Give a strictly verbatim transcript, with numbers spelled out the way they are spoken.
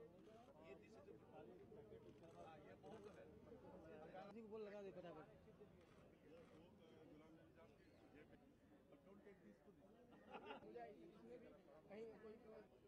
ये बहुत है। को बोल लगा दे फटाफट। डोंट टेक दिस टू इसमें भी कहीं कोई